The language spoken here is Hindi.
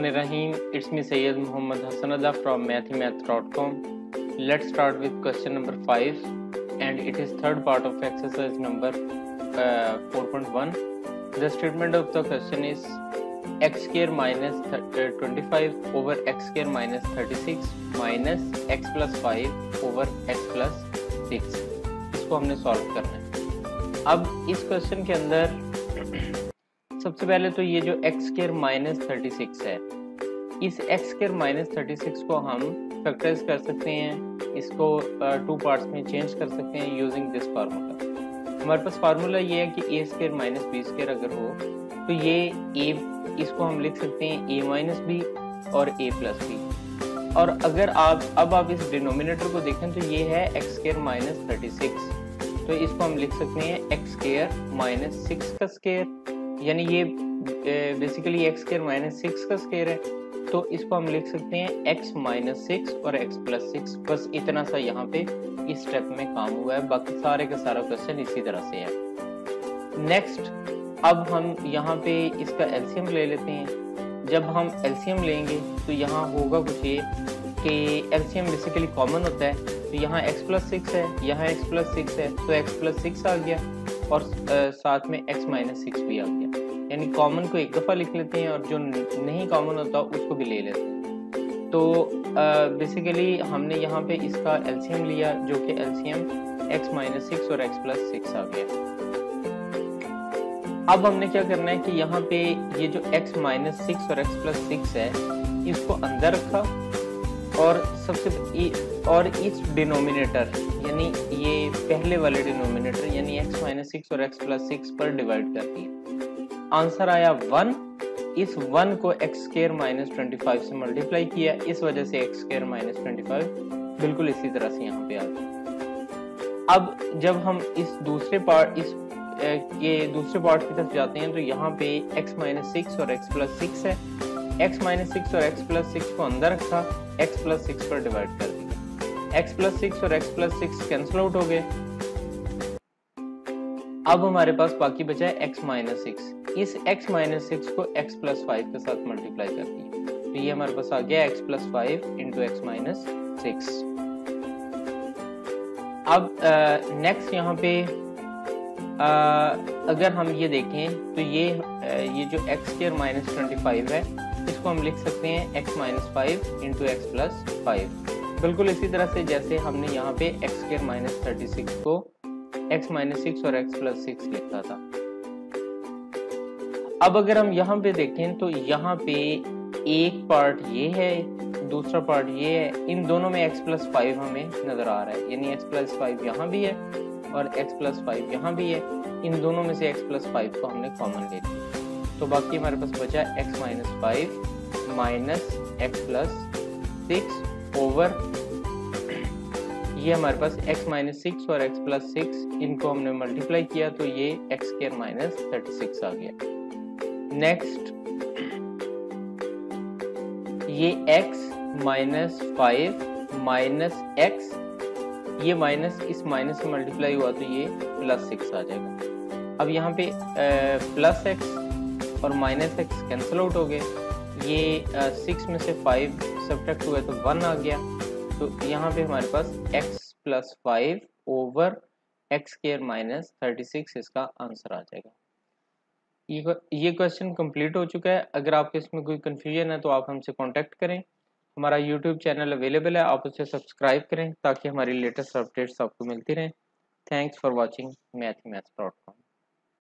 Bismillahirrahmanirrahim. It's me Sayyid Muhammad Hassan from mathhimath.com. Let's start with question number 5, and it is third part of exercise number 4.1. The statement of the question is x square minus 25 over x square minus 36 minus x plus 5 over x plus 6. इसको हमने सॉल्व करना है। अब इस क्वेश्चन के अंदर सबसे पहले तो ये जो एक्स स्क्वायर माइनस 36 है, इस एक्स स्क्वायर माइनस 36 को हम फैक्टराइज कर सकते हैं, इसको टू पार्ट्स में चेंज कर सकते हैं यूजिंग दिस फार्मूला। हमारे पास फार्मूला ये है कि A square minus B square अगर हो तो ये ए, इसको हम लिख सकते हैं ए माइनस बी और ए प्लस बी। और अगर आप इस डिनोमिनेटर को देखें तो ये है एक्स स्क्वायर माइनस 36, तो इसको हम लिख सकते हैं एक्स स्क्वायर माइनस 6 का स्क्वायर, यानी ये बेसिकली एक्स स्क्वायर माइनस 6 का स्क्वायर है, तो इसको हम लिख सकते हैं एक्स माइनस 6 और एक्स प्लस 6। बस इतना सा यहाँ पे इस स्टेप में काम हुआ है, बाकी सारे का सारा क्वेश्चन इसी तरह से है। नेक्स्ट, अब हम यहाँ पे इसका एलसीएम ले लेते हैं। जब हम एलसीएम लेंगे तो यहाँ होगा कुछ ये कि एलसीएम बेसिकली कॉमन होता है, तो यहाँ एक्स प्लस 6 है, यहाँ एक्स प्लस 6 है, तो एक्स प्लस 6 आ गया और साथ में x माइनस 6 भी आ गया। यानी कॉमन को एक दफ़ा लिख लेते हैं और जो नहीं कॉमन होता उसको भी ले लेते हैं। तो बेसिकली हमने यहाँ पे इसका एलसीएम लिया, जो कि एलसीएम x माइनस 6 और x प्लस 6 आ गया। अब हमने क्या करना है कि यहाँ पे ये जो x माइनस 6 और x प्लस 6 है, इसको अंदर रखा और और इस डिनोमिनेटर यानी ये पहले वाले डिनोमिनेटर यानी x माइनस 6 और x प्लस 6 पर डिवाइड कर दिया। आंसर आया 1। इस 1 को x स्क्वायर माइनस 25 से मल्टीप्लाई किया, इस वजह से x स्क्वायर माइनस 25 बिल्कुल इसी तरह से यहाँ पे आ गया। अब जब हम इस दूसरे पार्ट की तरफ जाते हैं तो यहाँ पे x माइनस 6 और x प्लस 6 है, x माइनस 6 और x प्लस 6 को अंदर रखा, x प्लस 6 पर डिवाइड कर दिया। x प्लस 6 और x प्लस 6 कैंसिल आउट हो गए। अब हमारे पास बाकी बचा है x माइनस 6। इस x माइनस 6 को x प्लस 5 के साथ मल्टीप्लाई कर दिया, तो ये हमारे पास आ गया x plus 5 into X minus 6। अब नेक्स्ट यहाँ पे अगर हम ये देखें तो ये जो x स्क्वायर माइनस 25 है, इसको हम लिख सकते हैं x minus 5 into X plus 5। बिल्कुल इसी तरह से जैसे हमने यहाँ पे x स्क्वायर माइनस 36 को x माइनस 6 और x प्लस 6 लिखा था। अब अगर हम यहाँ पे देखें तो यहाँ पे एक पार्ट ये है, दूसरा पार्ट ये है, इन दोनों में x प्लस 5 हमें नजर आ रहा है, यानी x प्लस 5 यहाँ भी है और x प्लस 5 यहाँ भी है। इन दोनों में से x प्लस 5 को हमने कॉमन ले लिया, तो बाकी हमारे पास बचा x minus 5 minus X plus 6 over ये हमारे पास x माइनस 6 और x प्लस 6, इनको हमने मल्टीप्लाई किया तो ये x स्क्वायर माइनस 36 आ गया। नेक्स्ट, ये x माइनस 5 माइनस x, ये माइनस इस माइनस से मल्टीप्लाई हुआ तो ये प्लस 6 आ जाएगा। अब यहाँ पे प्लस x और माइनस x कैंसिल आउट हो गए, ये 6 में से 5 सब्ट्रैक्ट हुआ तो 1 आ गया, तो यहाँ पे हमारे पास x plus 5 over X square minus 36 इसका आंसर आ जाएगा। ये क्वेश्चन कंप्लीट हो चुका है। अगर आपको इसमें कोई कंफ्यूजन है तो आप हमसे कांटेक्ट करें। हमारा यूट्यूब चैनल अवेलेबल है, आप उसे सब्सक्राइब करें ताकि हमारी लेटेस्ट अपडेट्स आपको मिलती रहें। Thanks for watching mathhimath.com।